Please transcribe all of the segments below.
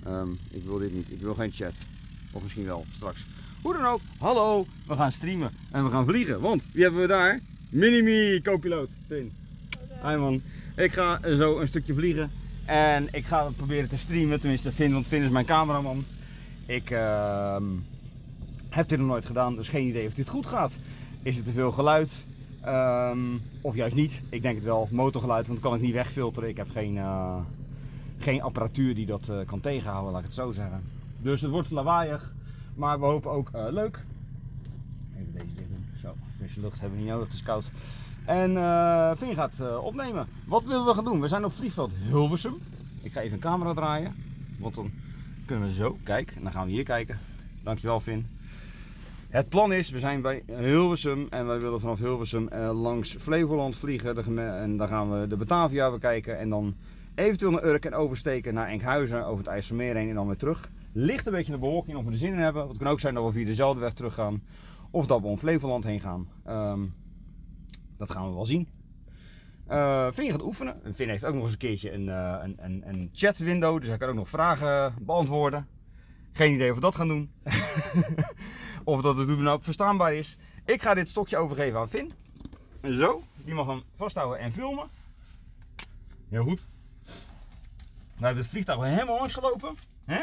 Ik wil dit niet. Ik wil geen chat. Of misschien wel straks. Hoe dan ook. Hallo. We gaan streamen. En we gaan vliegen. Want wie hebben we daar? Minimi co-piloot. Finn. Hi man. Ik ga zo een stukje vliegen. En ik ga proberen te streamen. Tenminste Finn. Want Finn is mijn cameraman. Ik heb dit nog nooit gedaan. Dus geen idee of dit goed gaat. Is er te veel geluid? Of juist niet. Ik denk het wel. Motorgeluid. Want dat kan ik niet wegfilteren. Ik heb geen apparatuur die dat kan tegenhouden, laat ik het zo zeggen. Dus het wordt lawaaiig, maar we hopen ook leuk. Even deze dicht doen. Zo, frisse lucht hebben we niet nodig, het is koud. En Finn gaat opnemen. Wat willen we gaan doen? We zijn op vliegveld Hilversum. Ik ga even een camera draaien, want dan kunnen we zo, kijk, en dan gaan we hier kijken. Dankjewel Finn. Het plan is, we zijn bij Hilversum en wij willen vanaf Hilversum langs Flevoland vliegen. En dan gaan we de Batavia bekijken en dan eventueel naar Urk en oversteken naar Enkhuizen, over het IJsselmeer heen en dan weer terug. Ligt een beetje de bewolking of we er zin in hebben. Het kan ook zijn dat we via dezelfde weg terug gaan. Of dat we om Flevoland heen gaan. Dat gaan we wel zien. Finn gaat oefenen. Finn heeft ook nog eens een keertje een chat window. Dus hij kan ook nog vragen beantwoorden. Geen idee of we dat gaan doen. Of dat het nou verstaanbaar is. Ik ga dit stokje overgeven aan Finn. Zo. Die mag hem vasthouden en filmen. Heel goed. We hebben het vliegtuig helemaal langs gelopen. Hè?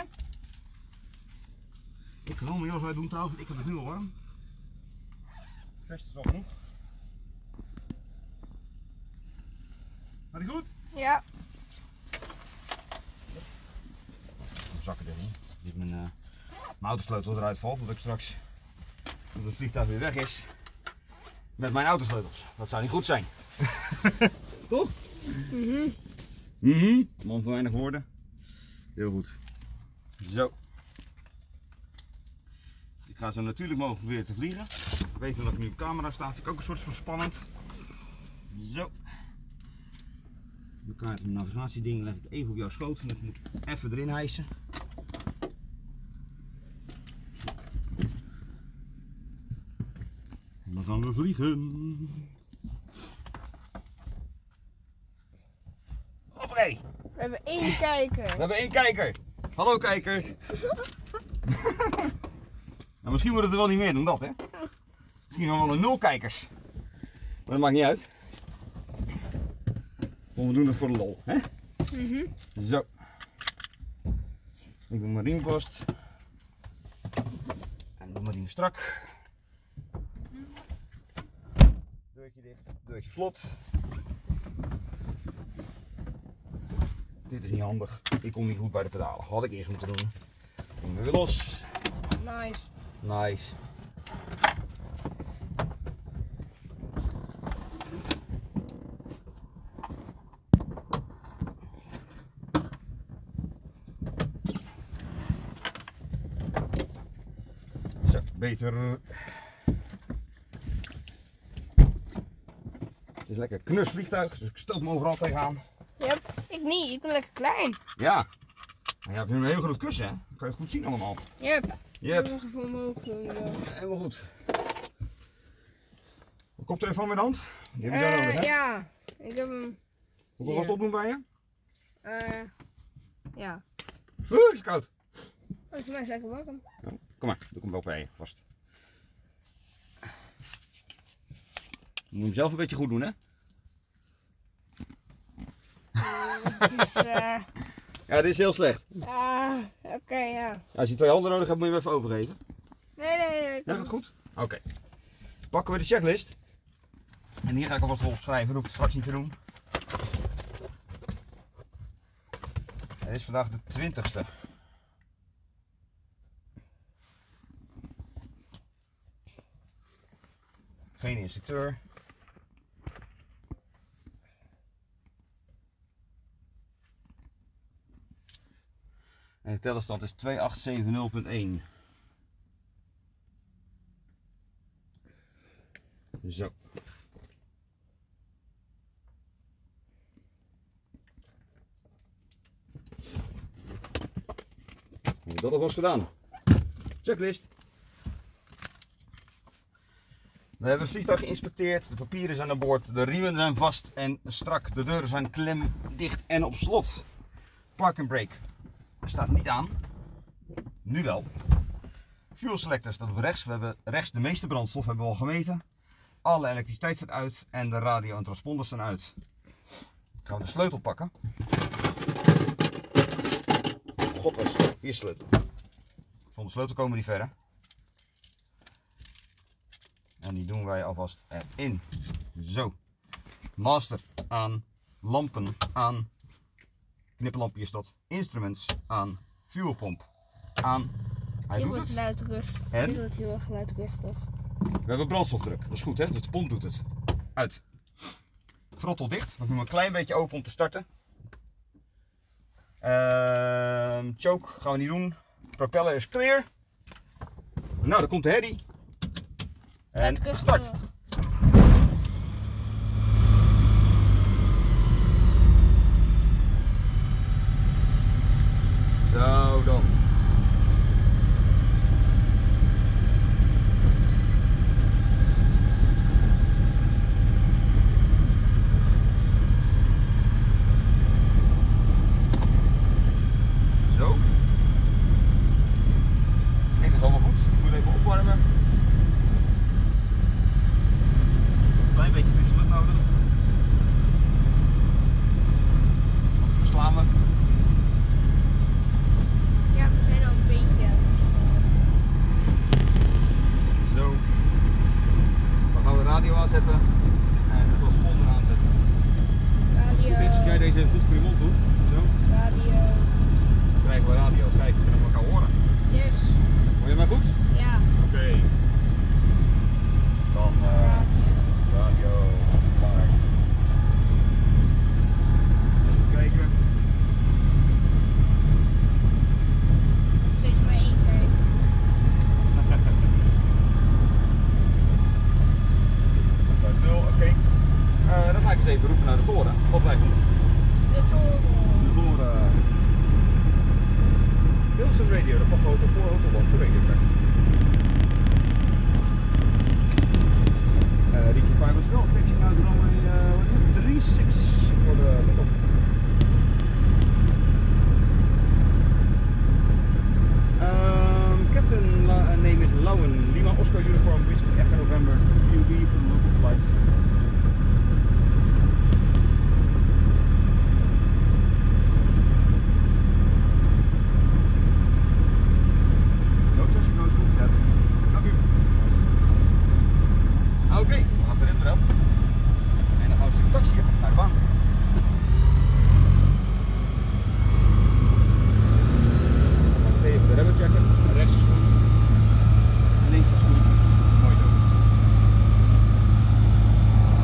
Ik ga wel mijn jas uit doen trouwens, want ik heb het nu al warm. Vest is al genoeg. Gaat ie goed? Ja. Zakken erin. Niet mijn autosleutel eruit valt, dat ik straks, als het vliegtuig weer weg is, met mijn autosleutels. Dat zou niet goed zijn. Toch? Man van weinig woorden. Heel goed. Zo. Ik ga zo natuurlijk mogelijk proberen te vliegen. Ik weet dat ik nu op camera sta, vind ik ook een soort van spannend. Zo. De kaart en navigatieding leg ik even op jouw schoot. En ik moet even erin hijsen. En dan gaan we vliegen. Hoppakee. We hebben één kijker. We hebben één kijker. Hallo kijker. Nou, misschien wordt het er wel niet meer dan dat, hè? Misschien wel een 0 kijkers. Maar dat maakt niet uit. Want we doen het voor de lol, hè? Zo. Ik doe mijn riem vast. En doe mijn riem strak. Deurtje dicht, deurtje slot. Dit is niet handig. Ik kom niet goed bij de pedalen. Had ik eerst moeten doen. Dan weer los. Nice. Nice. Zo, beter. Het is lekker knus vliegtuig, dus ik stoot me overal tegenaan. Yep, ik niet. Ik ben lekker klein. Ja. Maar je hebt nu een heel groot kussen, hè? Dan kan je het goed zien allemaal. Yep. Yep. Ik even omhoog doen. Helemaal goed. Koptelefoon in de hand? Die heb je zo nodig, hè? Ja. Ik heb hem. Hoeveel was het opdoen bij je? Ja. Het is koud. Oh, voor mij is lekker warm. Ja, kom maar, doe hem wel bij je vast. Je moet hem zelf een beetje goed doen, hè? Het is, Ja, dit is heel slecht. oké, ja. Als je 2 handen nodig hebt, moet je hem even overgeven. Nee. Ja, gaat goed? Oké. Pakken we de checklist. En hier ga ik alvast op schrijven, dat hoef ik straks niet te doen. Het is vandaag de 20ste. Geen instructeur. En de tellerstand is 2870.1. Zo. Dat was gedaan. Checklist. We hebben het vliegtuig geïnspecteerd. De papieren zijn aan boord. De riemen zijn vast en strak. De deuren zijn klemdicht en op slot. Park and brake. staat niet aan. Nu wel. Fuel selector staat op rechts. We hebben rechts de meeste brandstof, hebben we al gemeten. Alle elektriciteit staat uit en de radio en transponders staan uit. Gaan we de sleutel pakken. God, waar is hier is de sleutel. Zonder sleutel komen we niet verder. En die doen wij alvast erin. Zo. Master aan. Lampen aan. Knipperlampje is dat. Instruments aan. Fuelpomp aan. Hij Dit doet wordt het. luidrustig. En? Dit wordt heel erg luidruchtig. We hebben brandstofdruk. Dat is goed, hè? Dus de pomp doet het. Uit. Throttle dicht. We doen een klein beetje open om te starten. Choke gaan we niet doen. Propeller is clear. Nou, daar komt de herrie. En Luidruchtig. start. Zo dan. Zo. Kijk, dat is allemaal goed. Ik moet even opwarmen. Een klein beetje frisse lucht nodig. Wat verslaan we? Ja, we zijn al een beetje. Zo. Dan gaan we de radio aanzetten en de transponder aanzetten. Als het goed is, als jij deze even goed voor je mond doet, zo, Radio. dan krijgen we radio. Kijk, we kunnen elkaar horen. Yes. Hoor je mij goed? Ja. Oké. Dan radio. Klaar. Even kijken. Steeds maar één keer. Bij 0, oké. Dan ga ik eens even roepen naar de toren. Wat blijft doen? De toren. De toren. Wilson Radio, de Papa Hotel 4 Hotel 1 radio track. Region 5 was wel, taxi now to runway 36 voor de takeoff. Captain name is Lauwen, Lima Oscar Uniform Whiskey Echo November 2 UB for the local flight. Oké, we gaan de rem eraf. En dan gaan we een stuk taxiën naar de baan. Dan gaan we even de remmen checken. Rechts is goed. Links is goed. Mooi zo.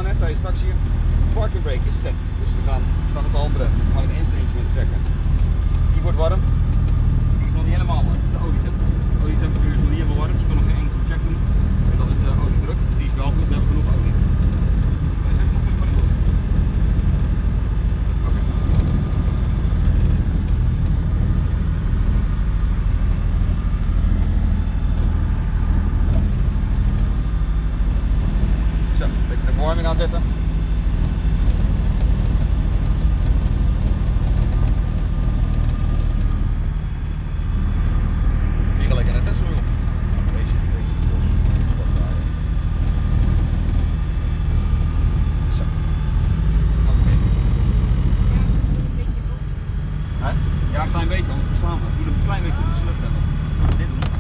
hè, tijdens straks hier. Parking brake is set, dus we staan op de andere. We gaan de instruments checken. Die wordt warm. Die is nog niet helemaal warm. Dat is de olietemperatuur. De olietemperatuur is nog niet helemaal warm, dus je kan nog geen enkele check doen. En dat is de oliedruk, dus die is wel goed. We hebben genoeg olie. En zet nog van die goed. Oké. Zo, een beetje de verwarming aanzetten. Ja, een klein beetje, anders beslaan we. Doe het een klein beetje tussen de lucht hebben. Dit doen.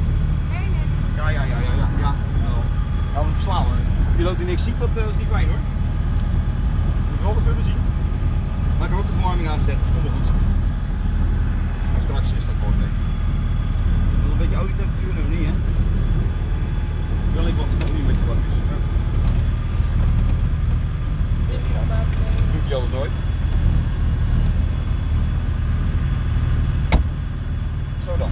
Ja. Anders beslaan we. De piloot die niks ziet, dat is niet fijn hoor. Je moet wel wat kunnen zien. Maar ik heb ook de verwarming aangezet, dus komt wel goed. Maar straks is dat mooi mee. Nog een beetje olietemperatuur, nog niet hè. Ik wil even wat het olie een beetje warm is. Doet hij alles nooit. Zo dan.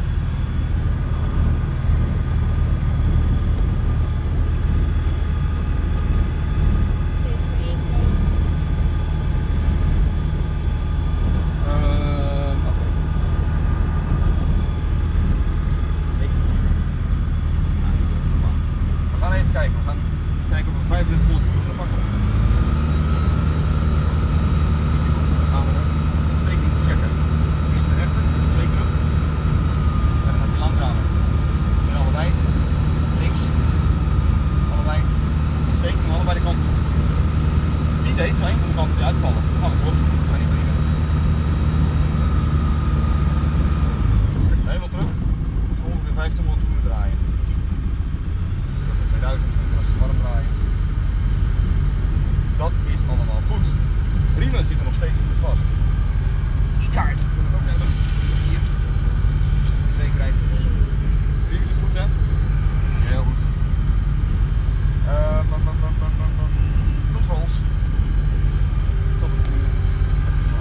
We gaan even kijken. We gaan kijken of we 3500 uur kunnen pakken. Dan gaan we de steking checken. Eerst de rechter, dus 2 keer. En dan gaat hij langzamer. En allebei. Links. Allebei. Steking aan allebei de kanten. Niet deed zijn, want dan kan hij uitvallen. Dan gaan we terug. We gaan niet vliegen. Helemaal terug. We moeten ongeveer 1500 uur draaien. 2000 als je warm draaien. Dat is allemaal goed. Riemen zitten nog steeds goed vast. Die kaart moet ik ook hebben. Hier. De zekerheid. Riemen zit goed hè? Heel goed. Controls. Tot het vuur.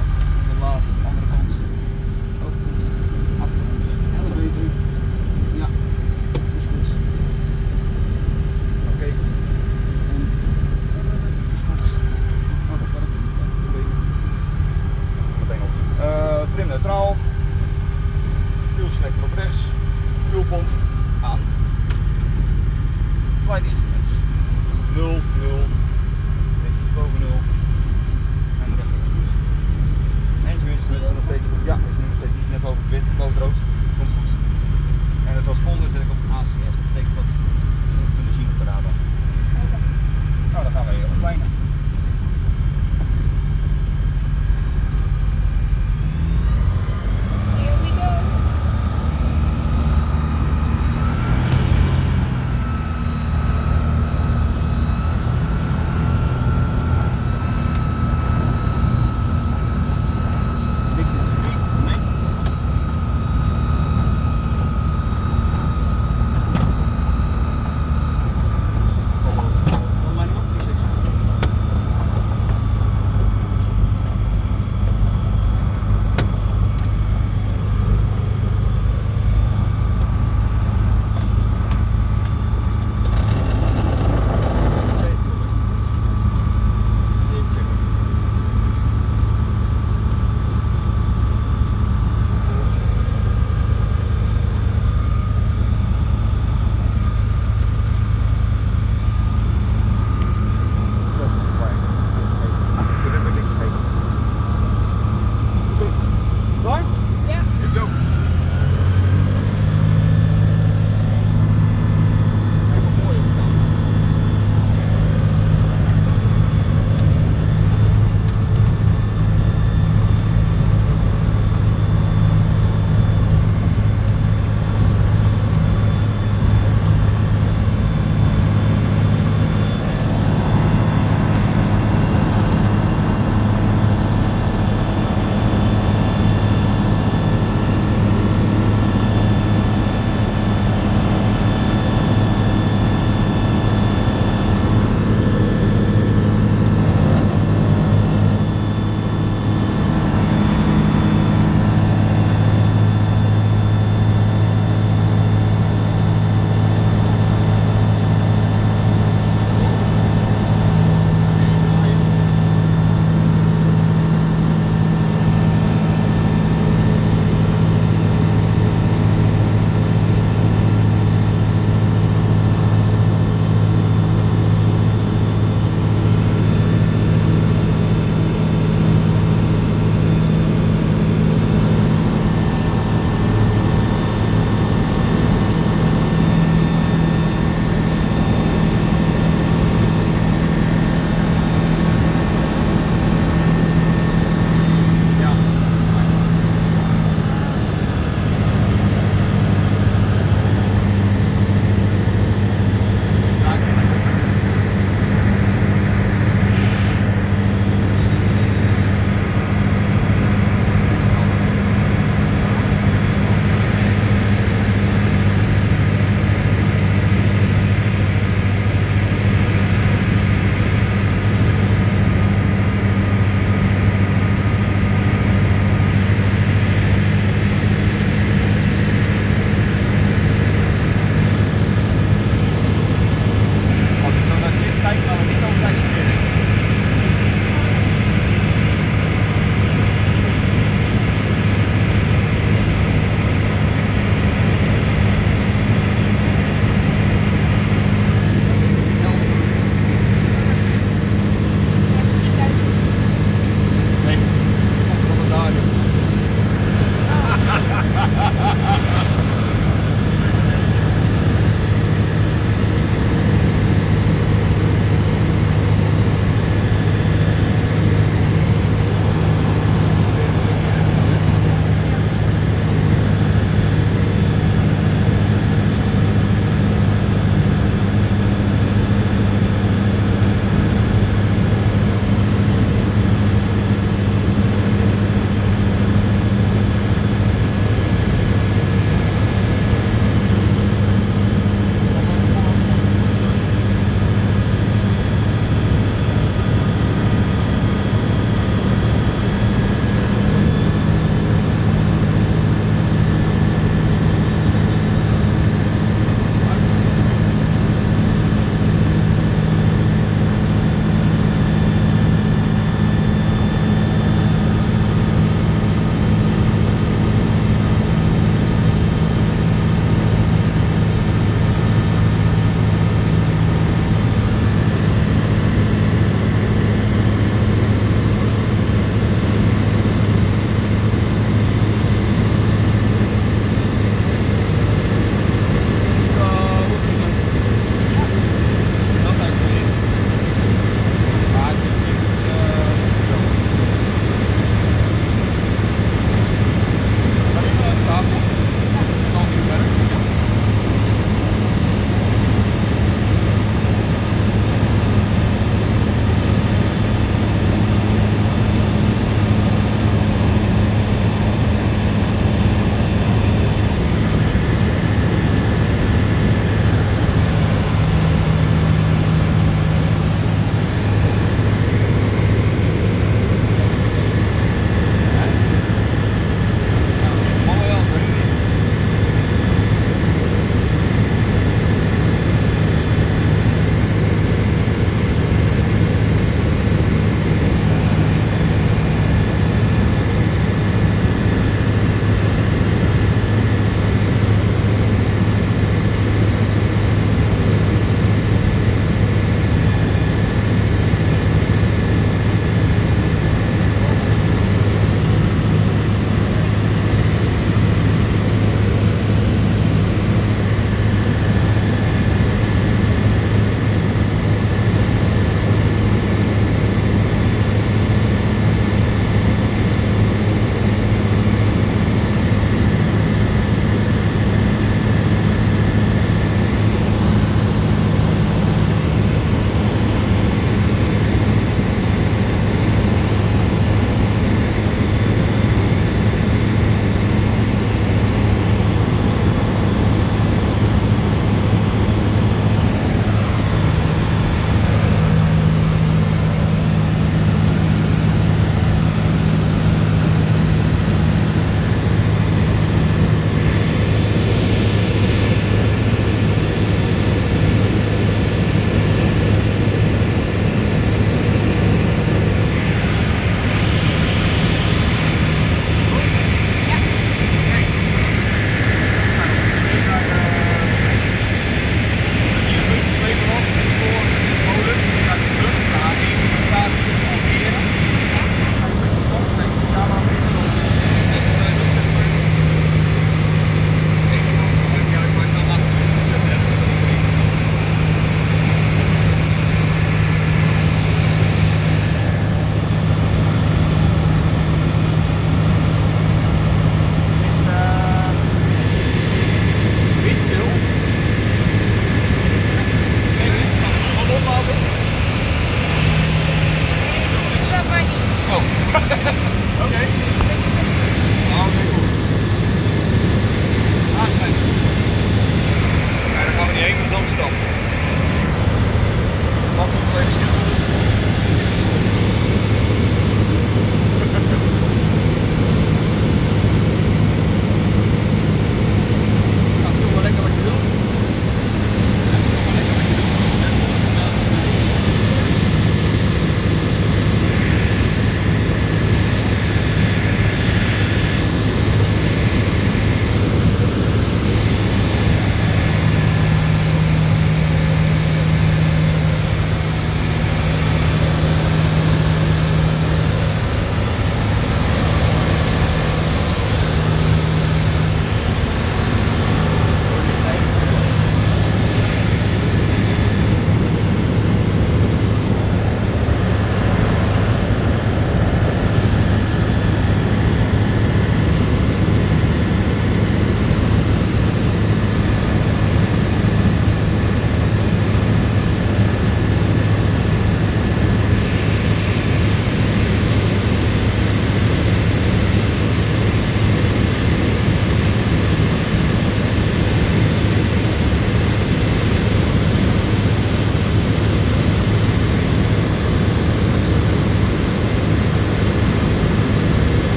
Oké.